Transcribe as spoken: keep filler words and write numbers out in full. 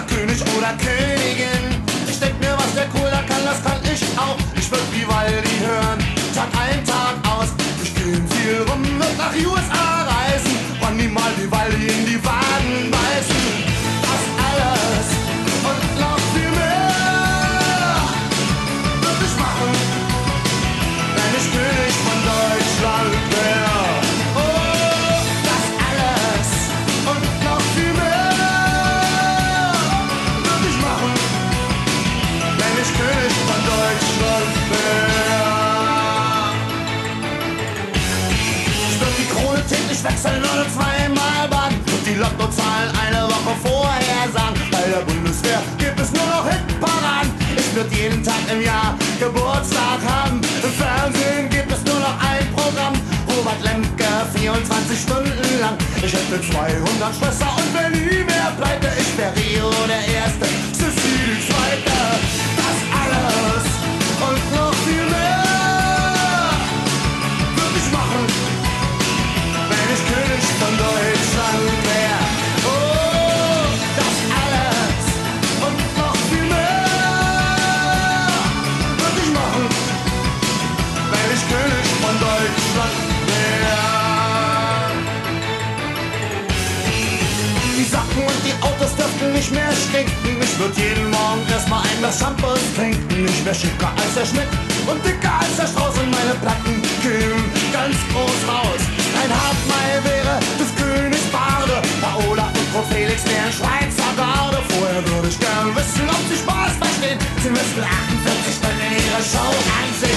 Kaiser, König oder Königin. Ich denk mir, was der cool da kann, das kann ich auch. Ich würd Vivaldi hören, Tag ein, Tag aus. Ich geh viel rum, würd nach U S A reisen und niemals Vivaldi in die Waden beißen. Das alles und noch viel mehr würd ich machen, wenn ich König von Deutschland wär. Oh, das alles und noch viel mehr würd ich machen, wenn ich König von Deutschland wär. Ich würd die Krone täglich wechseln oder zweimal baden und die Lottozahlen eine Woche vorher sagen. Bei der Bundeswehr gibt es nur noch Hitparaden. Ich würd jeden Tag im Jahr Geburtstag haben. Im Fernsehen gibt es nur noch ein Programm. Robert Lemke, vierundzwanzig Stunden lang. Ich hätte zweihundert Schwestern und wenn nie mehr pleite. Ich wär Rio der Erste, Sissi die Zweite. Das alles und noch viel mehr würd ich machen, wenn ich König von Deutschland wär. Oh, das alles und noch viel mehr würd ich machen, wenn ich König von Deutschland wär. Die Sachen und die Autos dürften nicht mehr stinken. Ich würd jeden Morgen erstmal ein Glas Shampoos trinken. Ich wär schicker als der Schmidt und dicker als der Strauß und meine Platten kämen ganz groß raus. Ein Hauptmeil wäre des Königs Barde, Paola und Frau Felix wären Schweizer Garde. Vorher würde ich gern wissen, ob sie Spaß verstehen. Sie müssten achtundvierzig Stunden ihre Show ansehen.